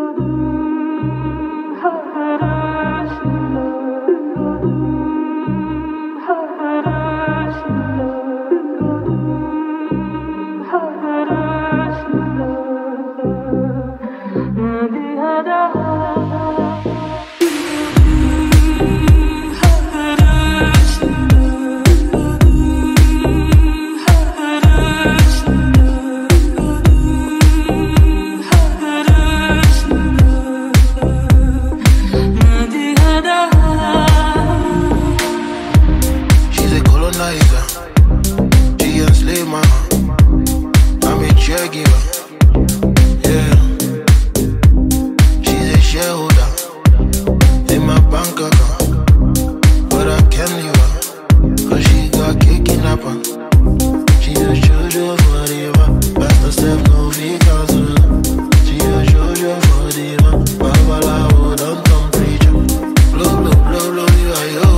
She enslaved my heart. I'm a caregiver. Yeah. She's a shareholder in my bank account, but I can't leave her 'cause she got kidnapped. She's a soldier for the river. Pastor Steph no fee cancel. She a soldier for the river. Babalawo don't come preacher. Blow, blow, blow, blow, you are yo.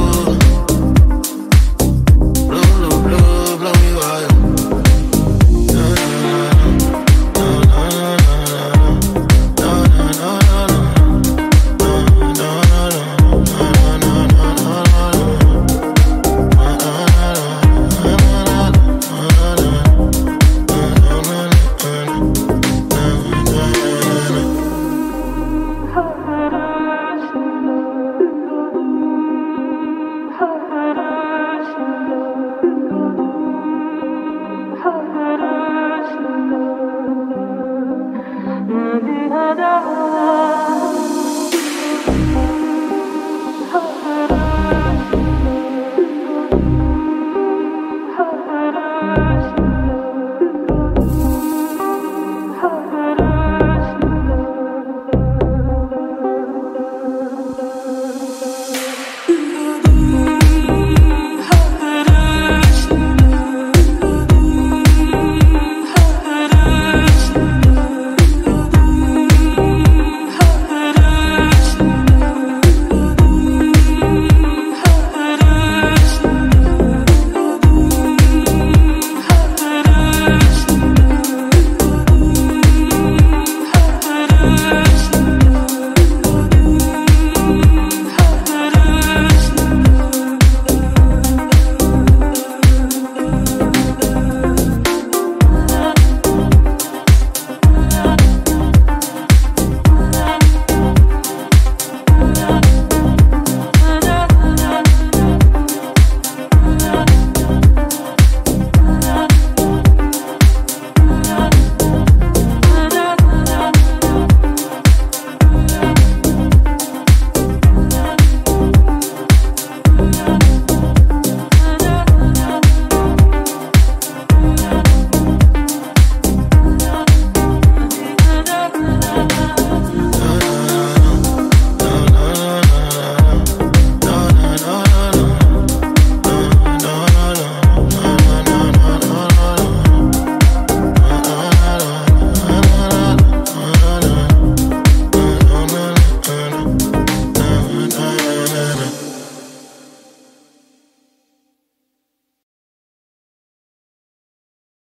Da